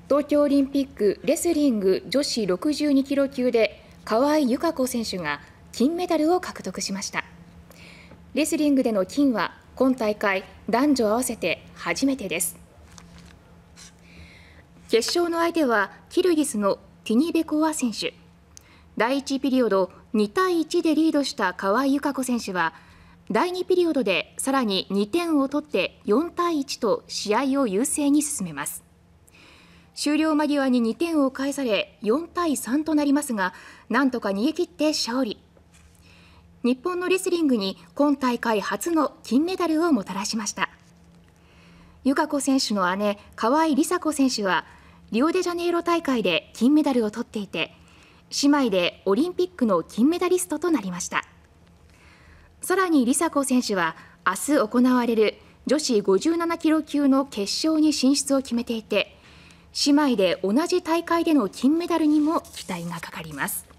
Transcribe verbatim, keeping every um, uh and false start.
東京オリンピックレスリング女子ろくじゅうにキロ級で川井友香子選手が金メダルを獲得しました。レスリングでの金は今大会男女合わせて初めてです。決勝の相手はキルギスのティニベコワ選手。だいいちピリオドにたいいちでリードした川井友香子選手はだいにピリオドでさらににてんを取ってよんたいいちと試合を優勢に進めます。終了間際ににてんを返されよんたいさんとなりますが、なんとか逃げ切って勝利。日本のレスリングに今大会初の金メダルをもたらしました。友香子選手の姉、川井梨紗子選手はリオデジャネイロ大会で金メダルを取っていて、姉妹でオリンピックの金メダリストとなりました。さらに梨紗子選手は明日行われる女子ごじゅうななキロ級の決勝に進出を決めていて、姉妹で同じ大会での金メダルにも期待がかかります。